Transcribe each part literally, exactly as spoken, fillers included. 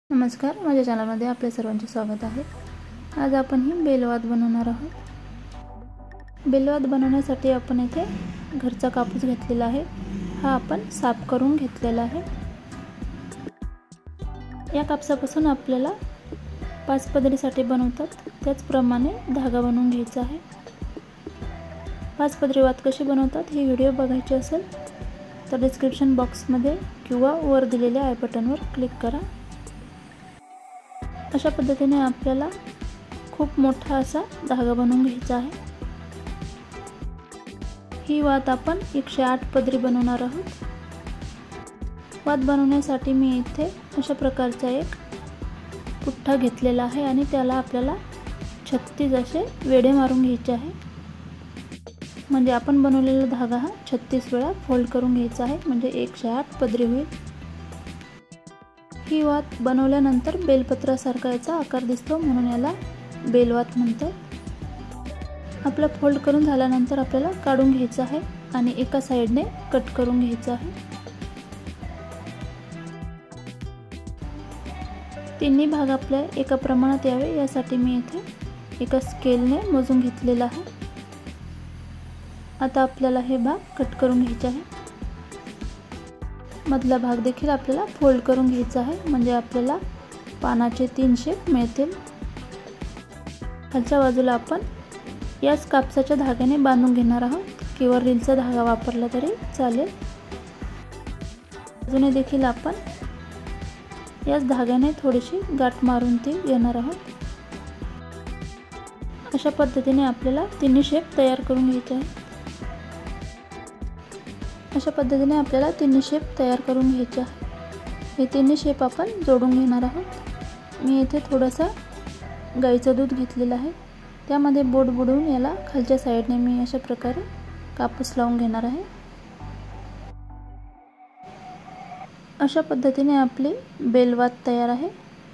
नमस्कार, माझ्या चॅनलमध्ये आपल्या सर्वांचे स्वागत आहे। आज आपण ही बेलवात बनवणार आहोत। बेलवात बनवण्यासाठी आपण इथे घरचा कापूस घेतलेला आहे। हा आपण साफ करून घेतलेला आहे। या कापसापासून आपल्याला पाच पदरीसाठी बनवतात त्याचप्रमाणे धागा बनवून घ्यायचा आहे। पाच पदरी वात कशी बनवतात ही व्हिडिओ बघायची असेल तर डिस्क्रिप्शन बॉक्समध्ये किंवा वर दिलेल्या आय बटनवर क्लिक करा। अशा पद्धतीने आपल्याला खूप मोठा असा धागा बनवून घ्यायचा आहे। ही वात आपण एकशे आठ पदरी बनवणार आहोत। वात बनवण्यासाठी मी इथे अशा प्रकारचा एक पुठ्ठा घेतलेला आहे आणि त्याला आपल्याला छत्तीस असे वेढे मारून घ्यायचे आहे। म्हणजे आपण बनवलेला धागा हा छत्तीस वेळा फोल्ड करून घ्यायचा आहे, म्हणजे एकशे आठ पदरी होईल। ही वात बनवल्यानंतर बेलपत्रासारखा याचा आकार दिसतो, म्हणून याला बेलवात म्हणतात। आपला फोल्ड करून झाल्यानंतर आपल्याला काढून घ्यायचा आहे आणि एका साइडने कट करून घ्यायचा आहे। तिन्ही भाग आपल्या एका प्रमाणात यावे यासाठी मी इथे एका स्केलने मोजून घेतलेला आहे। आता आपल्याला हे भाग कट करून घ्यायचे आहे। मधला भाग देखील आपल्याला फोल्ड करून घ्यायचा आहे, म्हणजे आपल्याला पानाचे तीन शेप मिळतील। खालच्या बाजूला आपण याच कापसाच्या धाग्याने बांधून घेणार आहोत किंवा रीलचा धागा वापरला तरी चालेल। बाजूने देखील आपण याच धाग्याने थोडीशी गाठ मारून ती घेणार आहोत। अशा पद्धतीने आपल्याला तिन्ही शेप तयार करून घ्यायचे आहेत। अशा पद्धतीने आपल्याला तिन्ही शेप तयार करून घ्यायचे आहे। हे तिन्ही शेप आपण जोडून घेणार आहोत। मी इथे थोडासा गाईचं दूध घेतलेलं आहे, त्यामध्ये बोट बुडवून याला खालच्या साईडने मी अशा प्रकारे कापूस लावून घेणार आहे। अशा पद्धतीने आपली बेलवात तयार आहे।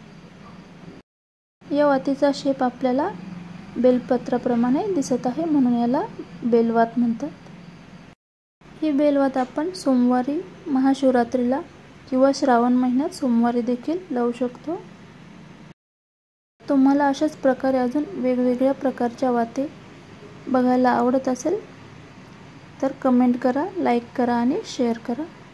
या वातीचा शेप आपल्याला बेलपत्राप्रमाणे दिसत आहे, म्हणून याला बेलवात म्हणतात। ही बेलवात आपण सोमवारी, महाशिवरात्रीला किंवा श्रावण महिन्यात सोमवारी देखील लावू शकतो। तुम्हाला अशाच प्रकारे अजून वेगवेगळ्या प्रकारच्या वाती बघायला आवडत असेल तर कमेंट करा, लाईक करा आणि शेअर करा।